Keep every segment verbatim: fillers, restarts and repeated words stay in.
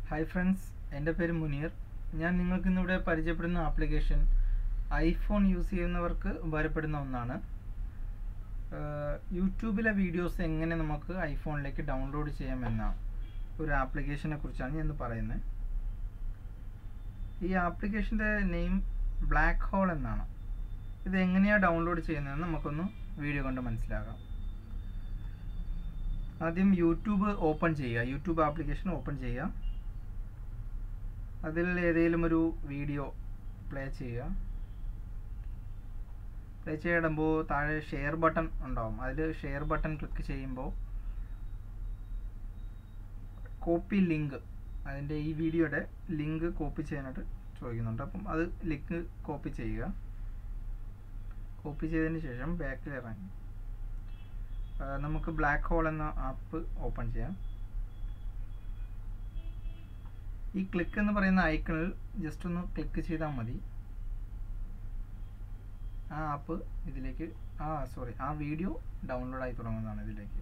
Hi friends, എൻ്റെ പേര് മുനീർ. ഞാൻ നിങ്ങൾക്കിന്നിവിടെ പരിചയപ്പെടുന്ന ആപ്ലിക്കേഷൻ ഐഫോൺ യൂസ് ചെയ്യുന്നവർക്ക് ഉപകാരപ്പെടുന്ന ഒന്നാണ്. യൂട്യൂബിലെ വീഡിയോസ് എങ്ങനെ നമുക്ക് ഐഫോണിലേക്ക് ഡൗൺലോഡ് ചെയ്യാമെന്ന ഒരു ആപ്ലിക്കേഷനെ കുറിച്ചാണ് ഞാൻ ഇന്ന് പറയുന്നത്. ഈ ആപ്ലിക്കേഷൻ്റെ നെയിം ബ്ലാക്ക് ഹോൾ എന്നാണ്. ഇത് എങ്ങനെയാണ് ഡൗൺലോഡ് ചെയ്യുന്നതെന്ന് നമുക്കൊന്ന് വീഡിയോ കണ്ട് മനസ്സിലാക്കാം. ആദ്യം യൂട്യൂബ് ഓപ്പൺ ചെയ്യുക. യൂട്യൂബ് ആപ്ലിക്കേഷൻ ഓപ്പൺ ചെയ്യുക. അതിൽ ഏതെങ്കിലും ഒരു വീഡിയോ പ്ലേ ചെയ്യുക. പ്ലേ ചെയ്തിടുമ്പോൾ താഴെ ഷെയർ ബട്ടൺ ഉണ്ടാവും. അതിൽ ഷെയർ ബട്ടൺ ക്ലിക്ക് ചെയ്യുമ്പോൾ കോപ്പി ലിങ്ക്, അതിൻ്റെ ഈ വീഡിയോയുടെ ലിങ്ക് കോപ്പി ചെയ്യാനായിട്ട് ചോദിക്കുന്നുണ്ട്. അപ്പം അത് ലിങ്ക് കോപ്പി ചെയ്യുക. കോപ്പി ചെയ്തതിന് ശേഷം ബാക്കിൽ ഇറങ്ങി നമുക്ക് ബ്ലാക്ക് ഹോൾ എന്ന ആപ്പ് ഓപ്പൺ ചെയ്യാം. ഈ ക്ലിക്ക് എന്ന് പറയുന്ന ഐക്കണിൽ ജസ്റ്റ് ഒന്ന് ക്ലിക്ക് ചെയ്താൽ മതി. ആ ആപ്പ് ഇതിലേക്ക് ആ സോറി ആ വീഡിയോ ഡൗൺലോഡ് ആയി തുടങ്ങുന്നതാണ്. ഇതിലേക്ക്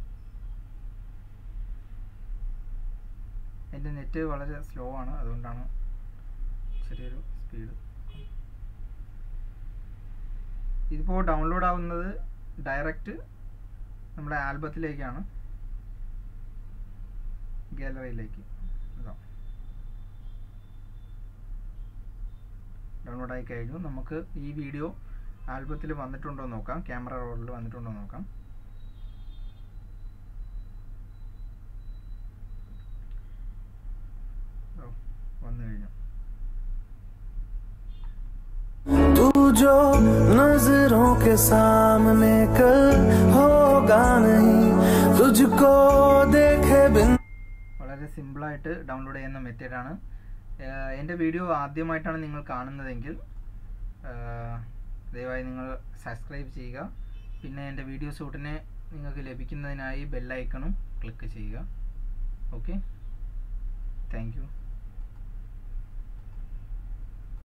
എൻ്റെ നെറ്റ് വളരെ സ്ലോ ആണ്, അതുകൊണ്ടാണ് ചെറിയൊരു സ്പീഡ്. ഇതിപ്പോൾ ഡൗൺലോഡ് ആവുന്നത് ഡയറക്റ്റ് നമ്മുടെ ആൽബത്തിലേക്കാണ്, ഗാലറിയിലേക്ക്. ഡൗൺലോഡ് ആയി കഴിഞ്ഞു. നമുക്ക് ഈ വീഡിയോ ആൽബത്തിൽ വന്നിട്ടുണ്ടോ എന്ന് നോക്കാം. ക്യാമറ റോളിൽ വന്നിട്ടുണ്ടോ എന്ന് നോക്കാം. വന്നു കഴിഞ്ഞു. तू जो नजरों के सामने कल होगा नहीं तुझको देखे बिन. വളരെ സിമ്പിളായിട്ട് ഡൗൺലോഡ് ചെയ്യുന്ന മെത്തേഡാണ്. എൻ്റെ വീഡിയോ ആദ്യമായിട്ടാണ് നിങ്ങൾ കാണുന്നതെങ്കിൽ ദയവായി നിങ്ങൾ സബ്സ്ക്രൈബ് ചെയ്യുക. പിന്നെ എൻ്റെ വീഡിയോസ് ഉടനെ നിങ്ങൾക്ക് ലഭിക്കുന്നതിനായി ബെൽ ഐക്കണും ക്ലിക്ക് ചെയ്യുക. Okay, thank U.